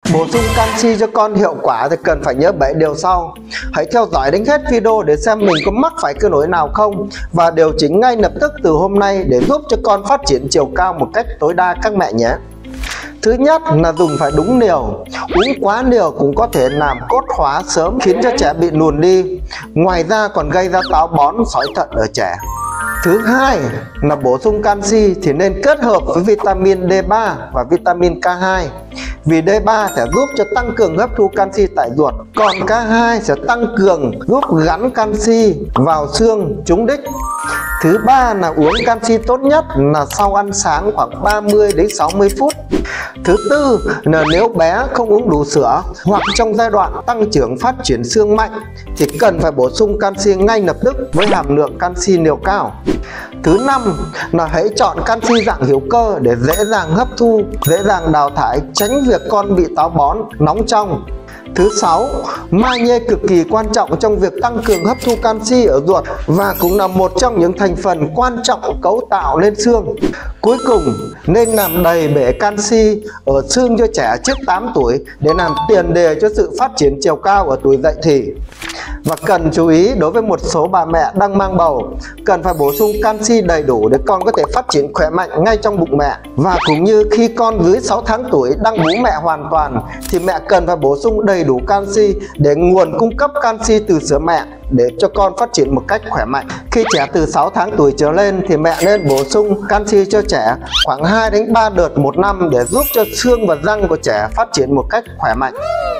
Bổ sung canxi cho con hiệu quả thì cần phải nhớ 7 điều sau. Hãy theo dõi đến hết video để xem mình có mắc phải cái lỗi nào không và điều chỉnh ngay lập tức từ hôm nay để giúp cho con phát triển chiều cao một cách tối đa các mẹ nhé. Thứ nhất là dùng phải đúng liều. Uống quá liều cũng có thể làm cốt hóa sớm khiến cho trẻ bị lùn đi. Ngoài ra còn gây ra táo bón, sỏi thận ở trẻ. Thứ hai là bổ sung canxi thì nên kết hợp với vitamin D3 và vitamin K2. Vì D3 sẽ giúp cho tăng cường hấp thu canxi tại ruột, còn K2 sẽ tăng cường giúp gắn canxi vào xương trúng đích. Thứ ba là uống canxi tốt nhất là sau ăn sáng khoảng 30 đến 60 phút. Thứ tư là nếu bé không uống đủ sữa hoặc trong giai đoạn tăng trưởng phát triển xương mạnh thì cần phải bổ sung canxi ngay lập tức với hàm lượng canxi liều cao. Thứ năm là hãy chọn canxi dạng hữu cơ để dễ dàng hấp thu, dễ dàng đào thải, tránh việc con bị táo bón, nóng trong. Thứ sáu, magie cực kỳ quan trọng trong việc tăng cường hấp thu canxi ở ruột và cũng là một trong những thành phần quan trọng cấu tạo nên xương. Cuối cùng, nên làm đầy bể canxi ở xương cho trẻ trước 8 tuổi để làm tiền đề cho sự phát triển chiều cao ở tuổi dậy thì. Và cần chú ý đối với một số bà mẹ đang mang bầu, cần phải bổ sung canxi đầy đủ để con có thể phát triển khỏe mạnh ngay trong bụng mẹ. Và cũng như khi con dưới 6 tháng tuổi đang bú mẹ hoàn toàn thì mẹ cần phải bổ sung đầy đủ canxi để nguồn cung cấp canxi từ sữa mẹ để cho con phát triển một cách khỏe mạnh. Khi trẻ từ 6 tháng tuổi trở lên thì mẹ nên bổ sung canxi cho trẻ khoảng 2 đến 3 đợt một năm để giúp cho xương và răng của trẻ phát triển một cách khỏe mạnh.